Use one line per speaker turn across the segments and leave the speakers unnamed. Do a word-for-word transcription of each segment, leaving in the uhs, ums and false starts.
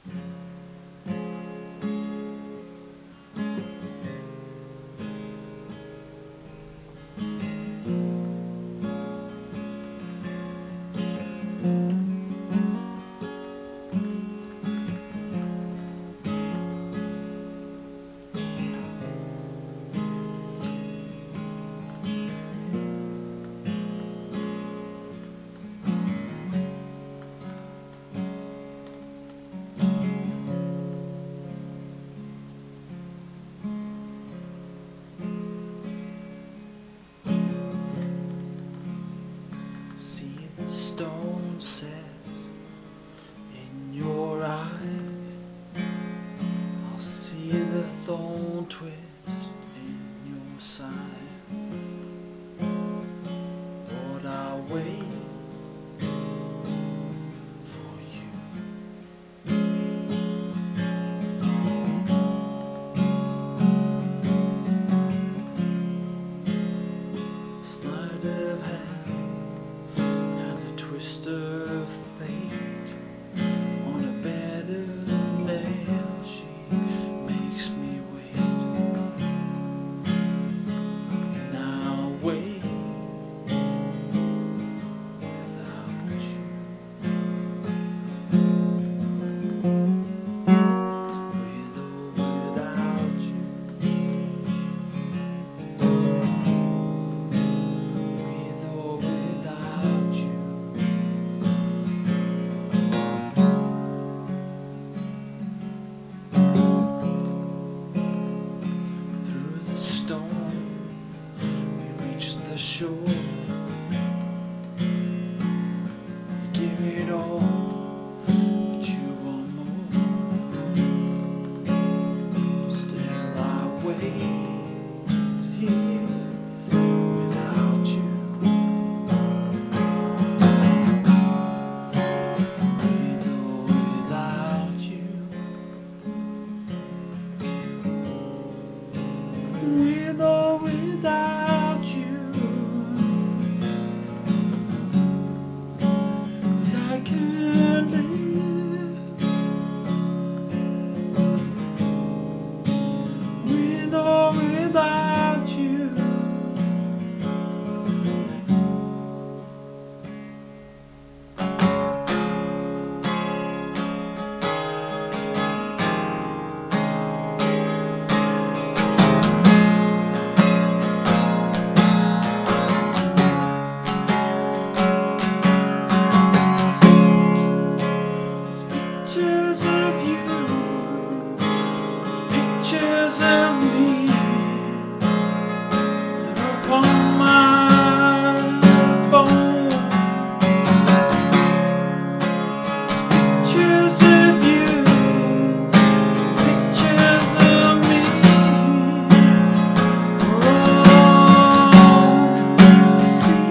See the stone set in your eye. I'll see the thorn twist in your side. But I'll wait for you. Sleight of hand, twist of fate, on a bed of nails she makes me wait, and I'll wait without you. With or without you. With or without you. Storm, we reach the shore. You give it all, but you want more. Still I wait here without you. With or without you. With or without you. 'Cause I can't live with or without you. Pictures of you, pictures of me, they're upon my phone. Pictures of you, pictures of me, oh, you see,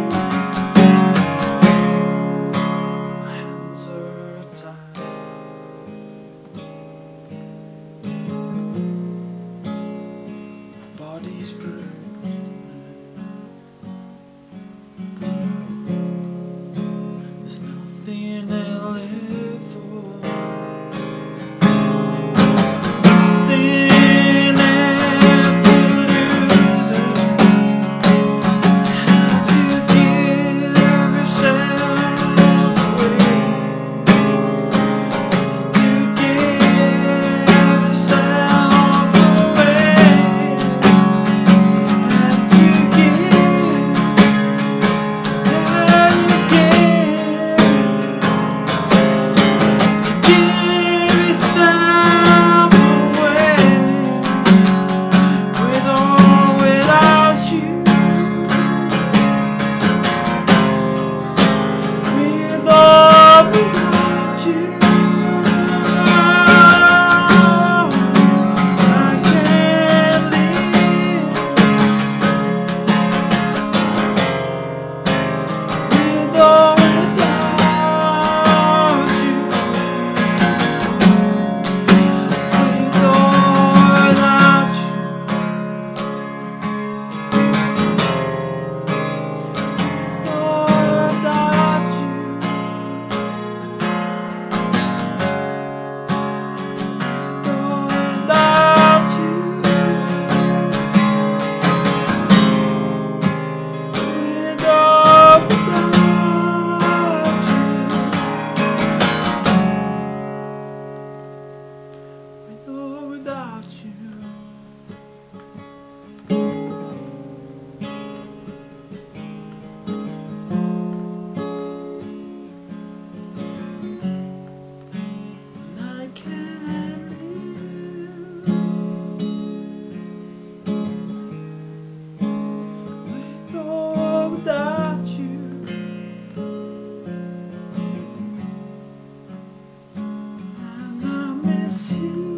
my hands are tied. Body's bruised. There's nothing to live for. Nothing left to lose. You give yourself away. You give yourself away. With or without you. miss you.